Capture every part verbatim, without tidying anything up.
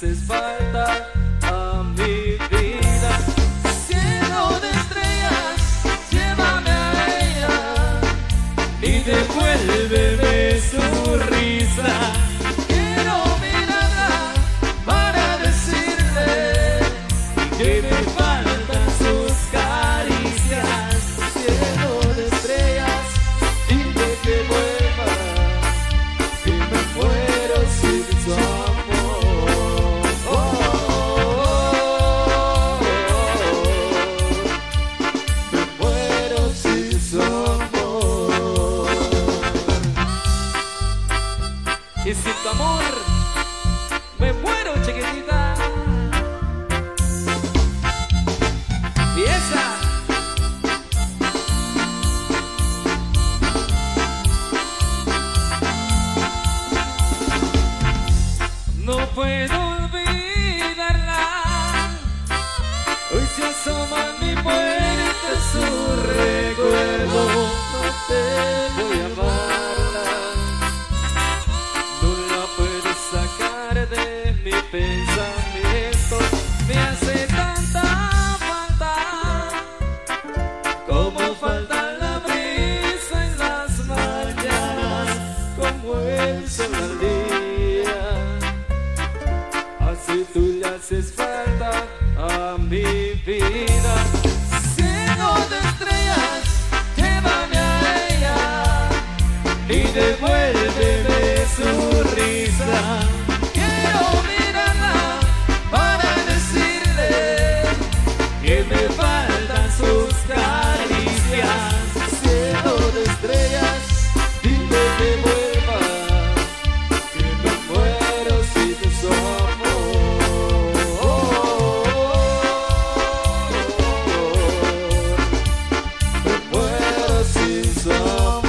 haces falta a mi vida. Cielo de estrellas, llévame a ella y devuélveme su risa. Quiero mirarla para decirle que me faltan sus caricias. Cielo de estrellas, dime que vuelva, que me muero sin su amor. Oh, oh, oh, oh. Me muero sin su amor. Y sin tu amor me muero, chiquitita. Y esa no puedo olvidarla. Hoy se asoma en mi puerta su recuerdo. No tengo llamarla, no la puedo sacar de mi pensamiento. Me hace tanta falta como falta la brisa en las mañanas, como el sol al día. Así tú le haces falta a mi vida. Cielo de estrellas, llévame a ella y devuélveme su risa. Quiero mirarla para decirle que me faltan sus caricias. Cielo de estrellas, dime que vuelva, que me muero sin su amor. Oh, oh, oh, me muero sin su amor.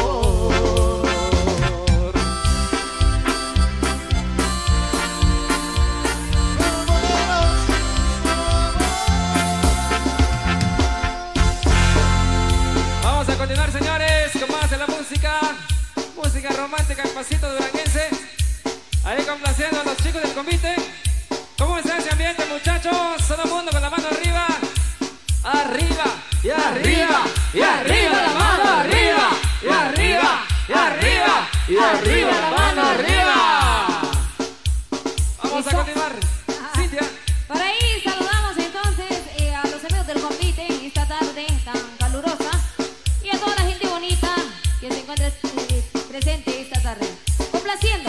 Vamos a continuar, señores, con más de la música. Música romántica en pasito duranguense. Ahí complaciendo a los chicos del convite. ¿Cómo está ese ambiente, muchachos? Todo el mundo con la mano arriba. Arriba, y arriba, y arriba la mano arriba, y arriba, y arriba, y arriba la mano arriba. Vamos a continuar. Cintia. Por ahí saludamos entonces eh, a los amigos del convite en esta tarde tan calurosa y a toda la gente bonita que se encuentra eh, presente esta tarde. Complaciendo.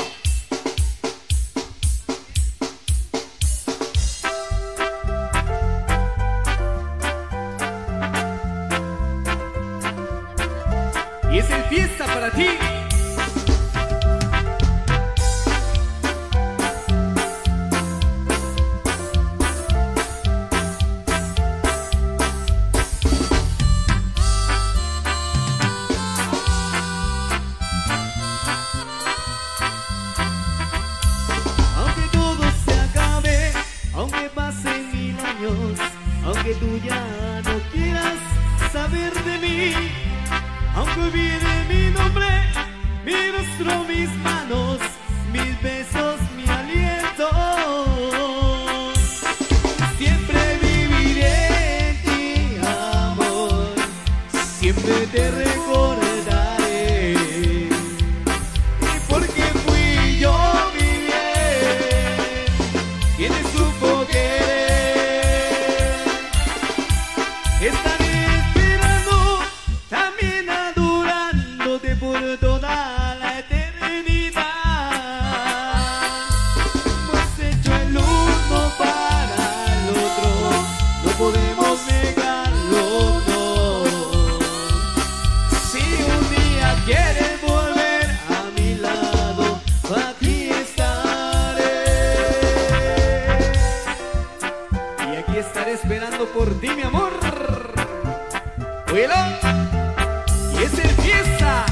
Y es el fiesta para ti. Aunque todo se acabe, aunque pasen mil años, aunque tú ya no quieras saber de mí, aunque olvide mi nombre, mi rostro, mis manos, mis besos, mi aliento, siempre viviré en ti, amor, siempre te recordaré. Y porque fui yo mi bien, quien te supo querer, estaré esperando, también adorándote por toda la eternidad. Hemos hecho el uno para el otro, no podemos negarlo, no. Si un día quieres volver a mi lado, aquí estaré. Y aquí estaré esperando por ti, mi amor. Oílo. Y es el fiesta.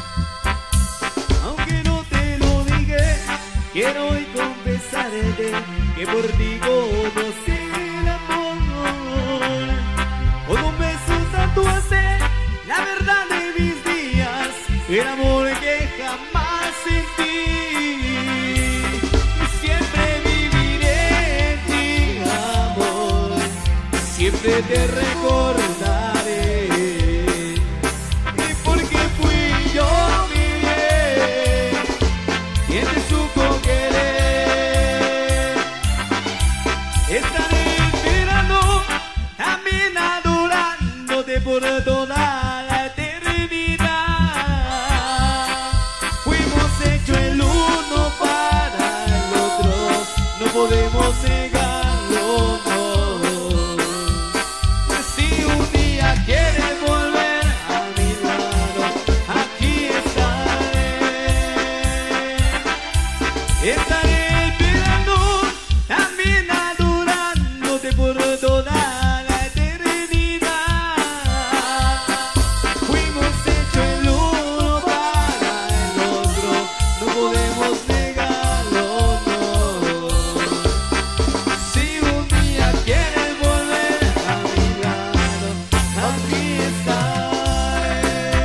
Quiero hoy confesarte que por ti conocí el amor. Con un beso tatuaste la verdad de mis días, el amor que jamás sentí. Siempre viviré en ti, amor, siempre te recordaré. Y porque fui yo mi bien, quien te supo querer. Estaré esperando, también adorándote por toda la eternidad. Fuimos hechos el uno para el otro, no podemos negarlo, no. Si un día quieres volver a mi lado, aquí estaré. Estaré esperando, también adorándote por toda la eternidad. Fuimos hechos el uno para el otro, no podemos negarlo, no. Si un día quieres volver a mi lado, aquí estaré.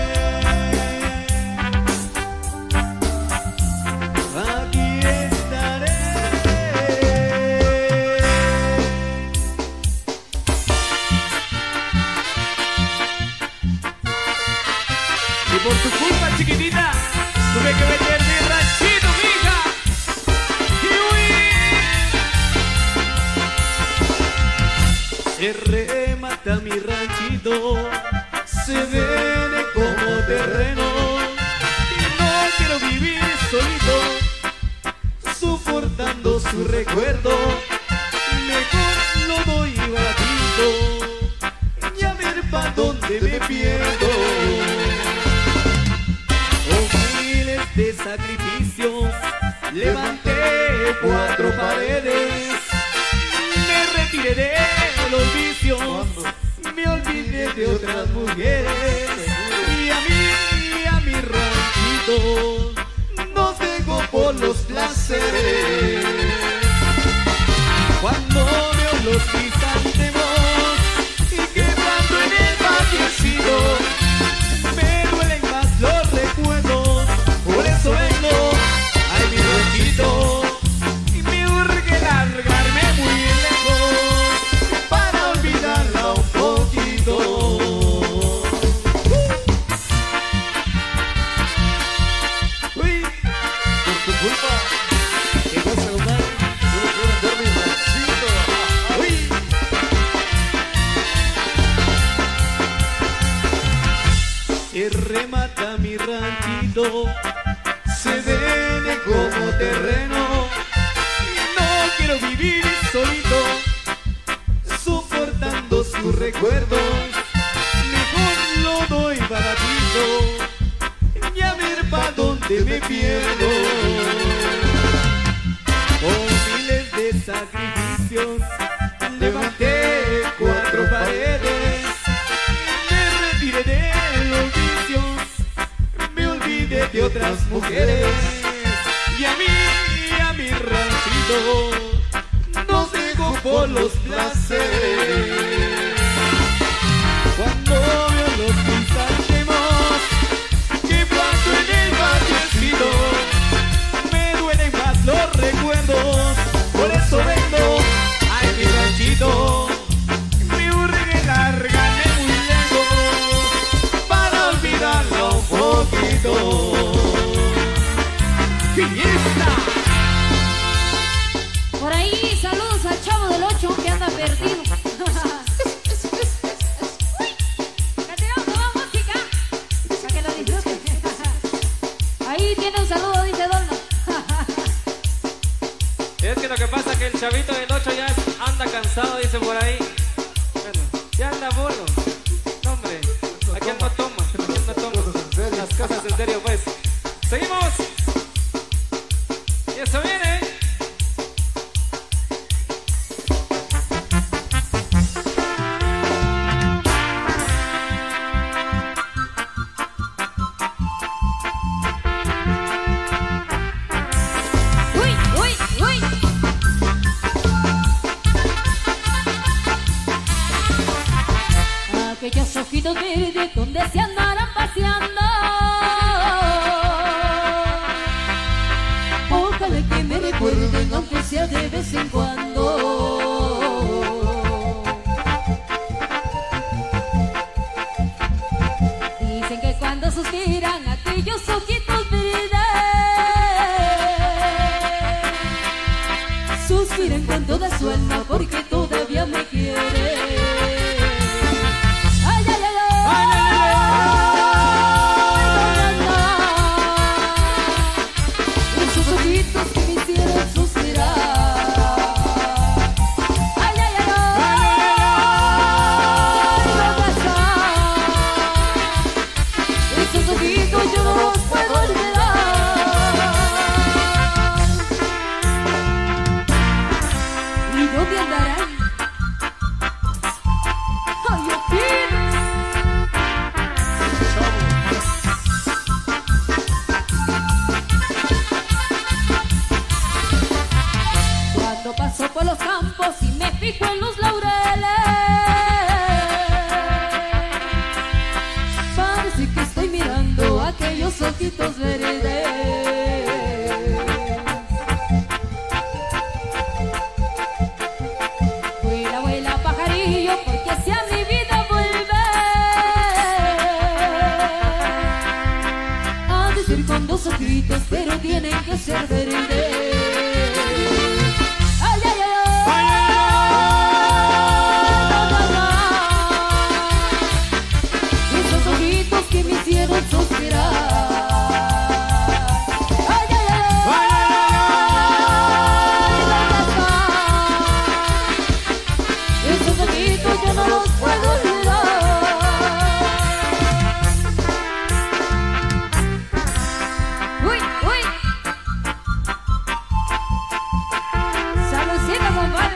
Aquí estaré. Y por tu culpa, chiquitita, tuve que vender mi ranchito, mija. ¡Kiwi! Se remata mi ranchito, se vende como terreno. Y no quiero vivir solito, soportando su recuerdo. Mejor lo doy baratito, y a ver pa' dónde me pierdo. Con miles de sacrificios levanté cuatro paredes. Me retiré de los vicios, me olvidé de otras mujeres. Y a mí, y a mi ranchito, nos dejo por los placeres. Cuando veo los crisantemos y quebrando en el fallecido, me duelen más los recuerdos, por eso vengo a mi ranchito. Y me urge largarme muy lejos para olvidarla un poquito. Uy, por tu culpa, ¿qué pasa, compadre? No puedo vender mi ranchito. Uy. Se remata mi ranchito, se vende como terreno. No quiero vivir solito, soportando sus recuerdos. Mejor lo doy baratito, y a ver pa' dónde me pierdo. Con miles de sacrificios levanté cuatro paredes. Me retiré de los vicios, me olvidé de otras mujeres. Y a mí, y a mi ranchito, nos dejo por los placeres. Cuando veo los crisantemos quebrando en el fallecido, me duelen más los recuerdos, por eso vengo a mi ranchito. Me urge largarme muy lejos para olvidarlo un poquito. ¡Fiesta! Por ahí, saludos al chavo del ocho que anda perdido. Continuamos con música, para que lo disfruten. Ahí tiene un saludo, dice Dolno. Es que lo que pasa es que el chavito del ocho ya anda cansado, dice por ahí. Bueno, ya anda bono. No, hombre, aquí él no toma, él no toma las cosas en serio, pues. Seguimos. Y eso viene. Uy, uy, uy. aquellos ojitos verdes donde se andarán paseando. Ojalá que me recuerden, aunque sea de vez en cuando. Dicen que cuando suspiran aquellos ojitos verdes, suspiran con toda su alma porque todavía me quiere. Ay, ay, ay, ay, ay, esos ojitos que me hicieron suspirar. Ay, ay, ay, ay, esos ojitos yo no los puedo olvidar. ¿Y dónde andarán? Ay, ojitos. Cuando paso por los campos y me fijo en los laureles, parece que estoy mirando aquellos ojitos verdes. Vuela, vuela, pajarillo, porque si a mi vida vuelve, ha de ser con dos ojitos, pero tienen que ser verdes. Ay, ay, ay, ay, esos ojitos que me hicieron suspirar. Ay, ay, ay, ay, esos ojitos yo no los puedo olvidar. Uy, uy. Saludcita, compadre.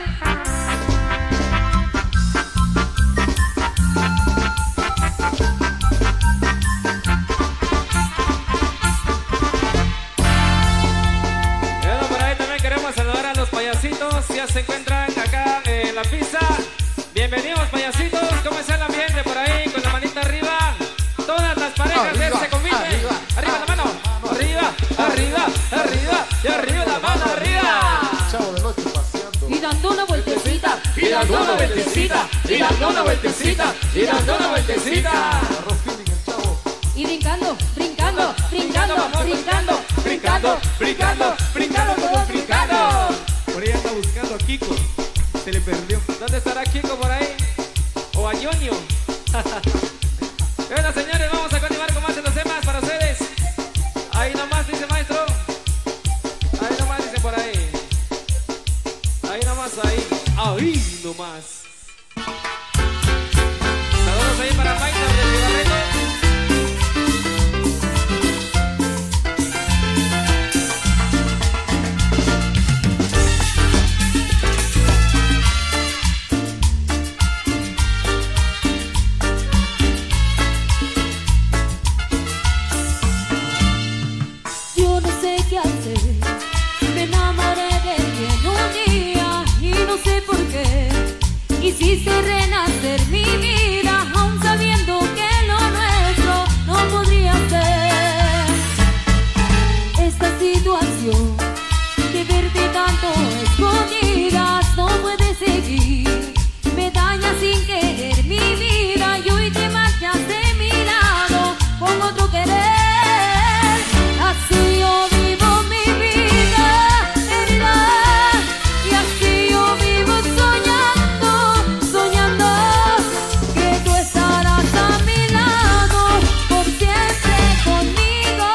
Bueno, por ahí también queremos saludar a los payasitos. Ya se encuentran acá en la pista. Bienvenidos, payasitos. ¿Cómo está el ambiente por ahí? Con la manita arriba. Todas las parejas de Arriba, este convite. arriba, Arriba la mano. Arriba, arriba, arriba. Y arriba la mano, arriba. Chavo de noche paseando. Y dando una vueltecita, Y dando una vueltecita. Y dando una vueltecita. Y dando una vueltecita. Arroz feeling el chavo. y brincando, brincando, brincando, vamos, brincando, brincando, brincando, brincando, todos brincando. Por ahí anda buscando a Kiko. Se le perdió. ¿Dónde estará Kiko por ahí? O a Ñoño. Bueno, señores, vamos a continuar con más de los temas para ustedes. Ahí nomás dice maestro. Ahí nomás dice por ahí. Ahí nomás, ahí. Ahí nomás. Saludos ahí para Maiter del Cigarreto. Yo no sé qué hacer, me enamoré de ti en un día y no sé por qué. Quisiste renacer mi vida, aún sabiendo que lo nuestro no podría ser. Esta situación de verte tanto escondidas no puede seguir. Me daña sin querer mi vida y hoy te marchas de mi lado con otro querer. Así yo vivo mi vida, herida, y así yo vivo soñando, soñando que tú estarás a mi lado por siempre conmigo.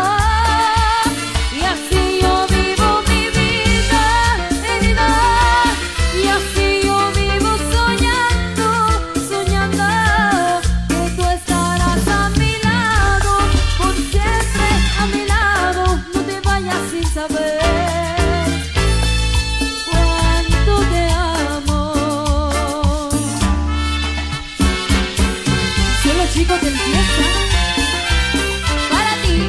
Y así yo vivo mi vida, herida, y así yo vivo soñando, soñando que tú estarás a mi lado por siempre a mi lado. No te vayas sin saber cuánto te amo. Son los chicos del fiesta para ti.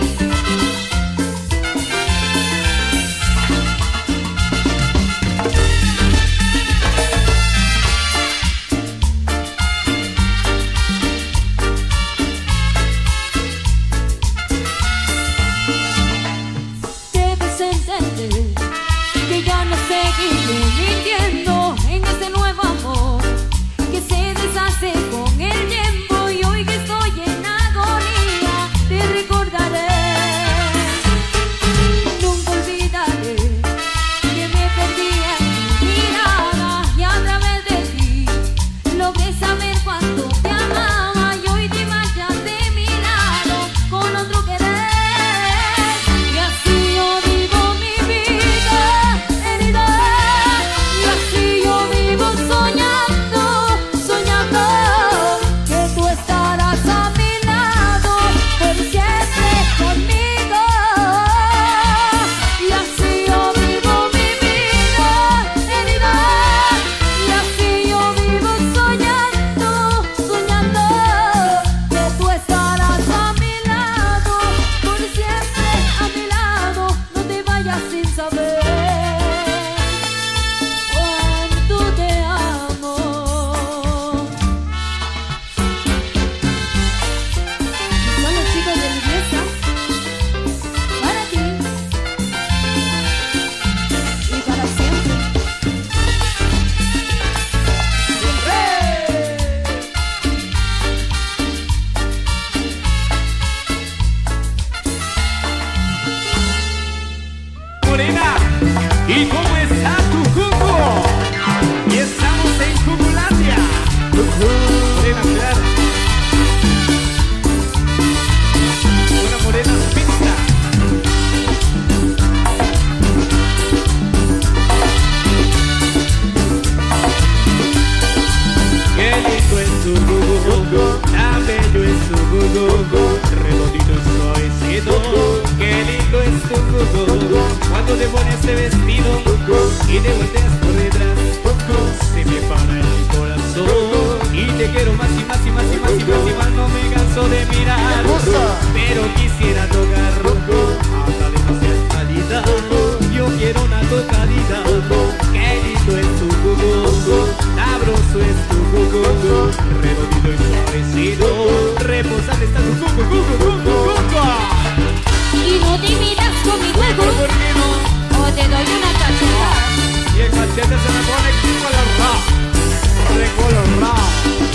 su jugo, tan bello es su jugo, redondito y suavecito. Qué lindo es tu jugo, cuando te pones este vestido y te volteas por detrás, se me para el corazón y te quiero más y más y más y más y más y más. No me canso de mirar, pero quisiera tocar hasta demasiada calidad. Yo quiero una tocadita. Qué lindo es tu jugo, sabroso es tu jugo, redondito y suavecito. Reposante está tu jugo, jugo, jugo, jugo. Y no te miras con mi jugo, ¿Por qué no? o te doy una cachetada. Y el cachete se me pone colorado, recolorado.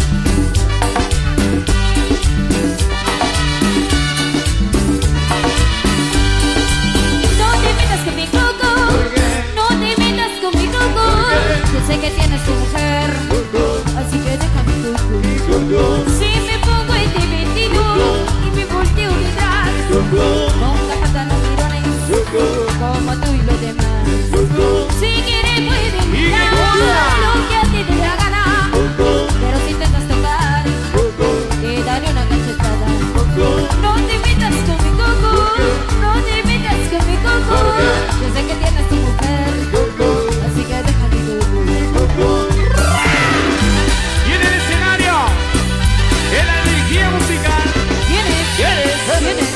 No te metas con mi coco, no te metas con mi coco. Yo sé que tienes tu mujer, así que déjame coco. Si me pongo este vestido y me volteo detrás, nunca faltan los mirones como tú y los demás. Si quieres puedes mirar lo que a ti te da gana, pero si intentas tocar, te daré una cachetada. No te metas con mi coco, no te metas con mi coco. Yo sé que tienes tu mujer, así que déjame coco. Y en el escenario, en la energía musical, ¿Vienes? ¿Quieres? ¿Vienes?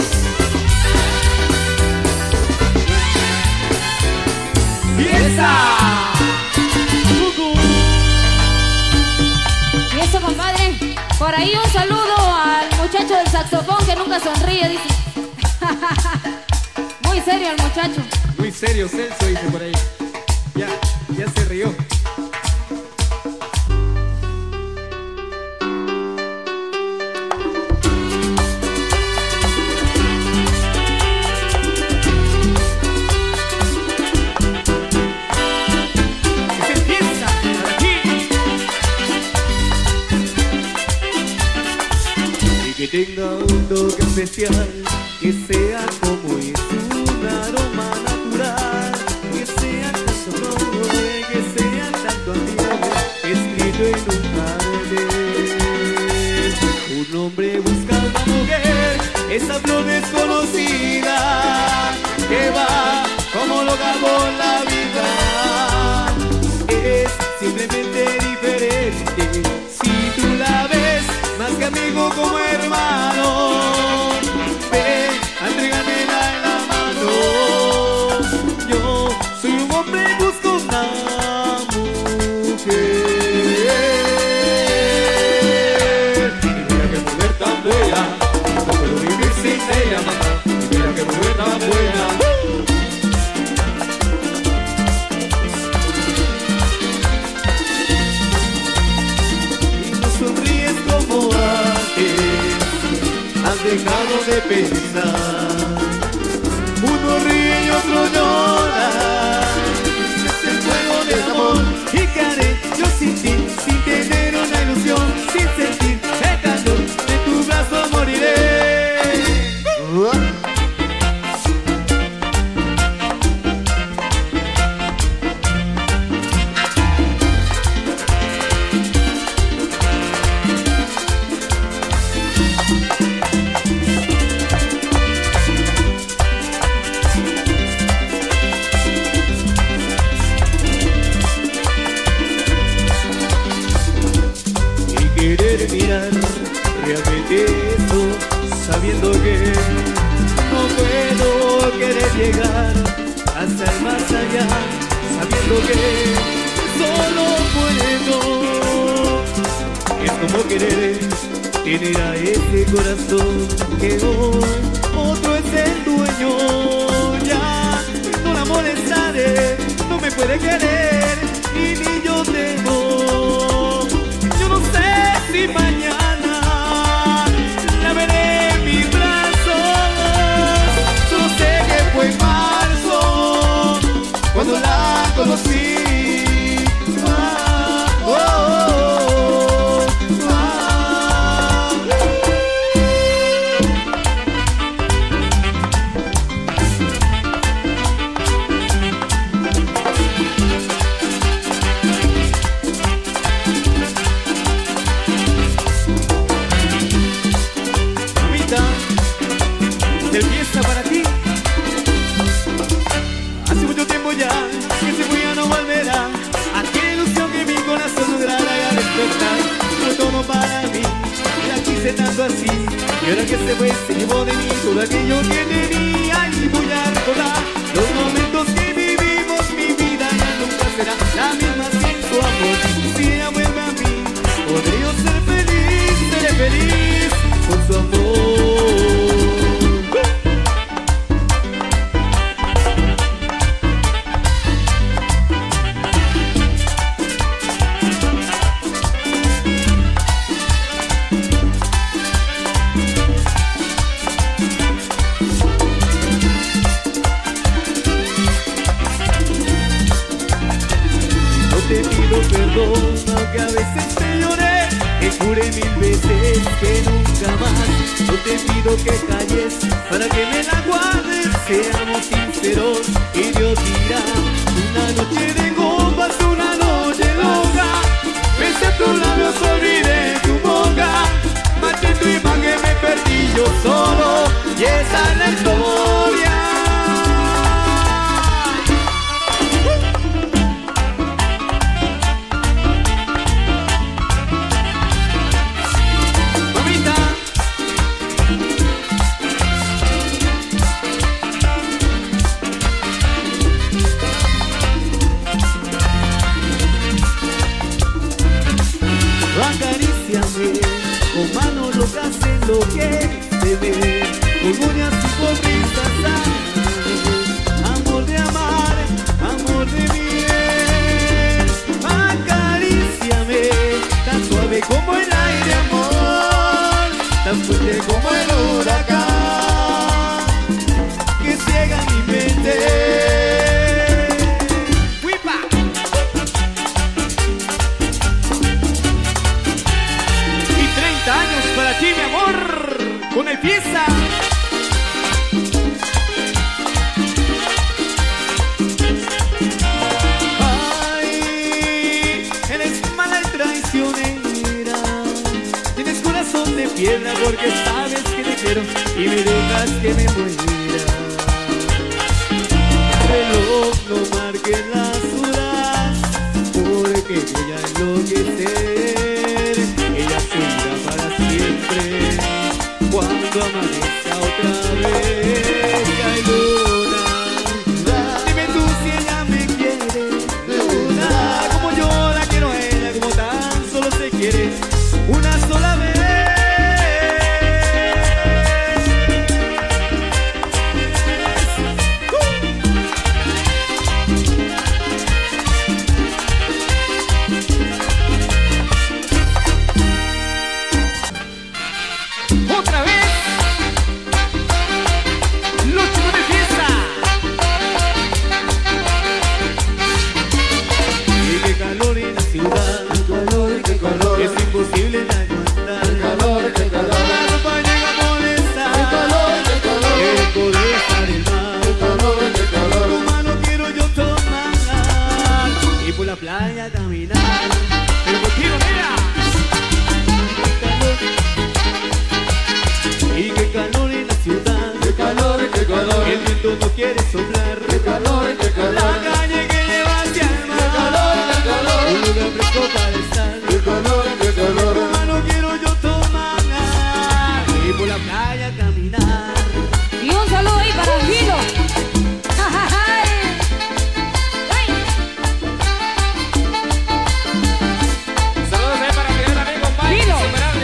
¡fiesta! Y eso, compadre, por ahí un saludo al muchacho del saxofón que nunca sonríe, dice. Muy serio el muchacho. Muy serio, Celso dice por ahí. Ya, ya se rió. Que se empieza aquí. Y que tenga un toque especial, que sea como es un aroma natural, que sea tan sonoro, que sea tanto ambiente, escrito en un cartel. Un hombre busca a una mujer, esa flor desconocida, que va como loca por la vida. Es simplemente diferente, si tú la ves, más que amigo como hermano. Ven, entrégame en la mano. Yo soy un hombre y busco una mujer. Y mira que mujer tan buena, no puedo vivir sin ella, mamá. Y mira que mujer tan buena. Y no sonríes como antes, has dejado de pensar. Uno ríe y otro llora, es el fuego del amor. Y qué haré yo sin ti, sin tener una ilusión, sin sentir el calor de tu brazo moriré. Querer mirar realmente eso, sabiendo que no puedo querer llegar hasta el más allá, sabiendo que solo puedo. Es como querer tener a ese corazón que hoy otro es el dueño. Ya no la molestaré, no me puede querer y ni yo tengo. Yo no sé si mañana la veré en mis brazos. Solo sé que fue en marzo cuando la conocí. Ah, oh, oh, oh, ah. quise tanto así, y ahora que se fue se llevó de mí todo aquello que tenía. Y voy a recordar los momentos que vivimos, mi vida ya nunca será la misma sin su amor. Si ella vuelve a mí, podré yo ser feliz, seré feliz con su amor. Te pido perdón, aunque a veces te lloré, te juré mil veces que nunca más. No te pido que calles para que me la guardes, seamos sinceros y Dios dirá. Una noche de copas, una noche loca, besé tus labios, olvidé tu boca, maté tu imagen, me perdí yo solo, y esa es la historia. Acaríciame con manos locas en lo que se ve, con uñas y sonrisas, amor de amar, amor de miel. Acaríciame tan suave como el aire, amor, tan fuerte como el huracán que ciega mi mente. Años para ti, mi amor, con el fiesta. Ay, eres mala y traicionera, tienes corazón de piedra porque sabes que te quiero y me dejas que me muera. Reloj, no marques las horas porque voy a enloquecer. Ella se irá para siempre cuando amanezca otra vez. Ay, luna, dime tú si ella me quiere, luna, como yo la quiero a ella, como tan solo se quiere una sola vez. Otra vez, Lucho de fiesta. Y qué calor en la ciudad, Qué calor, qué calor, es imposible de aguantar. qué calor, qué calor, La ropa llega a molestar. qué calor, qué calor, Quiero poder estar en mar. qué calor, qué Tu calor. mano quiero yo tomar y por la playa caminar. Pero contigo, mira. Y qué calor en la ciudad, Qué calor, qué calor, el viento no quiere soplar. qué calor, qué calor, La calle que lleva hacia el mar, qué calor, qué calor, un lugar fresco para estar. qué calor, qué Tu calor. mano quiero yo tomar y por la playa caminar. Y un saludo ahí para Gilo. Saludos ahí para mi gran amigo Mike, Dilo. insuperable.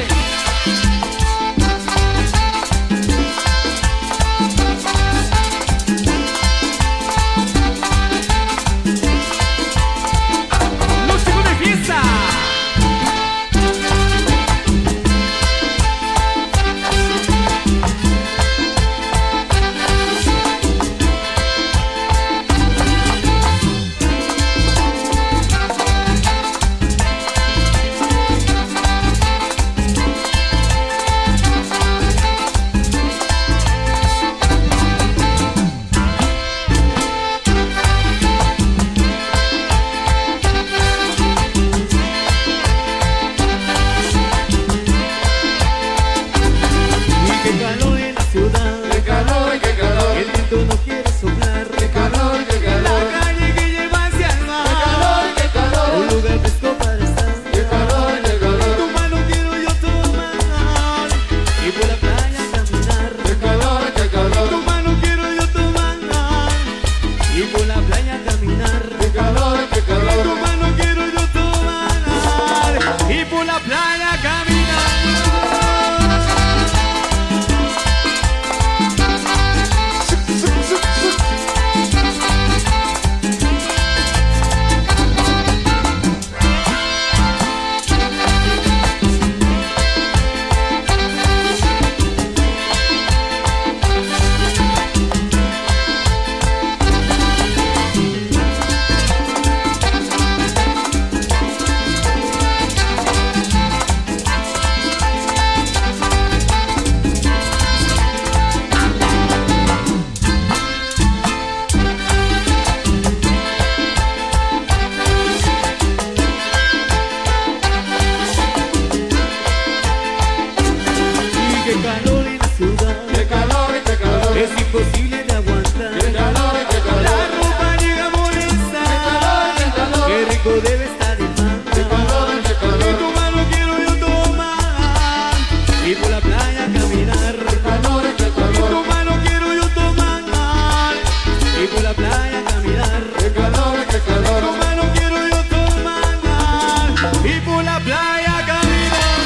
calor en la ciudad. qué calor, qué calor, Es imposible de aguantar. qué calor, qué calor, La ropa llega a molestar. qué calor, Qué rico debe estar el mar. qué calor, qué Y calor, tu mano quiero yo tomar. Y por la playa caminar. qué calor, qué Y calor, tu mano quiero yo tomar. Y por la playa caminar. qué calor, qué Tu calor, mano quiero yo tomar. Y por la playa caminar.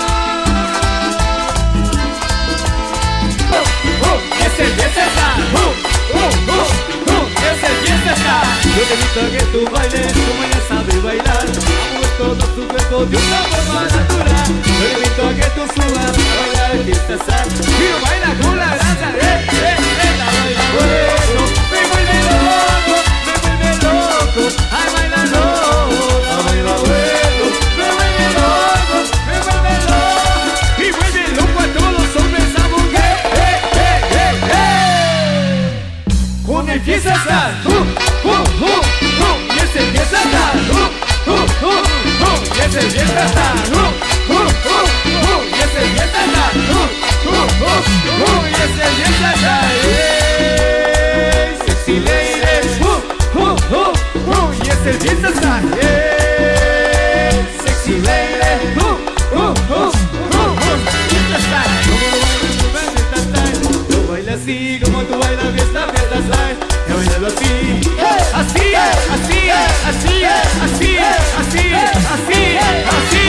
Ese fiesta está, uh, uh, uh, uh, ese fiesta está. Yo te invito a que tú bailes como ella sabe bailar. Amo todo tu cuerpo de una forma natural. Yo te invito a que tú subas a bailar el fiesta sal. Y baila con la danza, eh, eh, eh, la baila Bueno, me vuelve loco, me vuelve loco. Ay, bailalo, la baila bueno. Me vuelve loco, me vuelve loco. y vuelve loco a todos los hombres a mujer. Eh, eh, eh, eh. Con el fiesta está, uh, uh, uh, uh, y ese fiesta está, uh, uh, uh, uh, y ese fiesta está, uh, uh, uh, uh, y ese fiesta está, uh, uh, uh, uh, y ese fiesta está, eh, sexy lady, uh, uh, uh, uh, y ese fiesta está, eh, sexy lady, uh, uh, uh, uh, uh, fiesta está. Yo bailo así como tú bailas fiesta, fiesta sal. Yo bailo así. Así, así, así, así, así, así, así.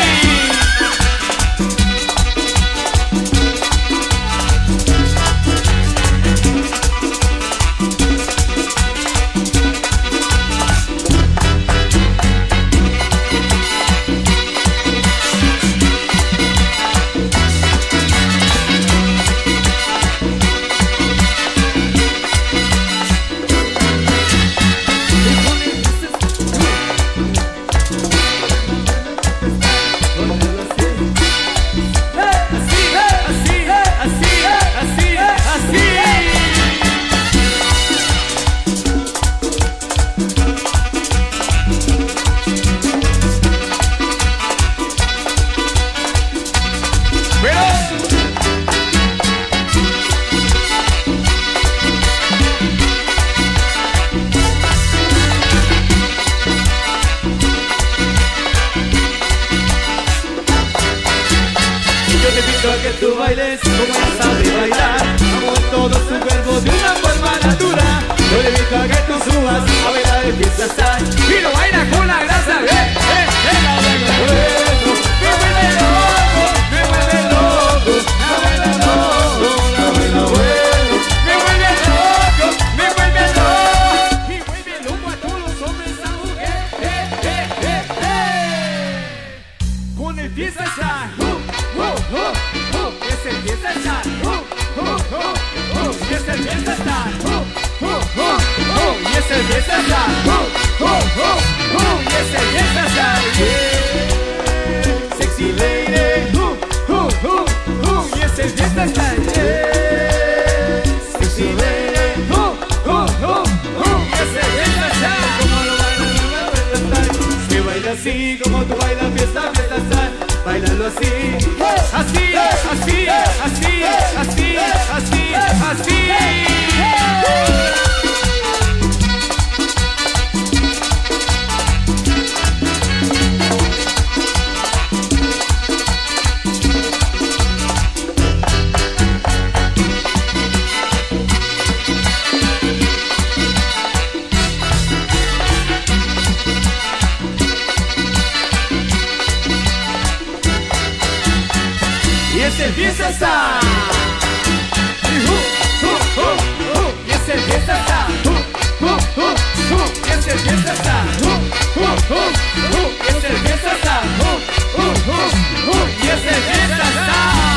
Yo te invito a que tú bailes como ella sabe bailar. Amo todo su cuerpo de una forma natural. Yo te invito a que tú subas a bailar el fiesta sal. Y lo baila con la grasa, eh, eh, eh, la baila Bueno, me vuelve loco, me vuelve loco. La baila loco, la baila bueno. me vuelve loco, me vuelve loco, y vuelve loco a todos los hombres a mujer, eh, eh, eh, eh. Con el fiesta está, uh, uh, uh, uh, es el fiesta está, uh, uh, uh, uh, y es el fiesta está, uh, uh, uh, uh, y es el fiesta está, uh, uh, uh, uh, y es el fiesta está, yeah. Sexy lady, uh, uh, uh, uh, y es el fiesta está, yeah. Sexy lady, uh, uh, uh, uh, y es el fiesta está. Como lo bailan en la fiesta sal. Que baila así como tú bailas fiesta, fiesta sal. Bailalo así. Así, así, así, así, así, así. Y es el fiesta está. Y uh, uh, uh, uh, y es el fiesta está. Uh, uh, uh, uh, y es el fiesta está. Uh, uh, uh, uh, y es el fiesta está. Uh, uh, uh, uh, y es el fiesta está.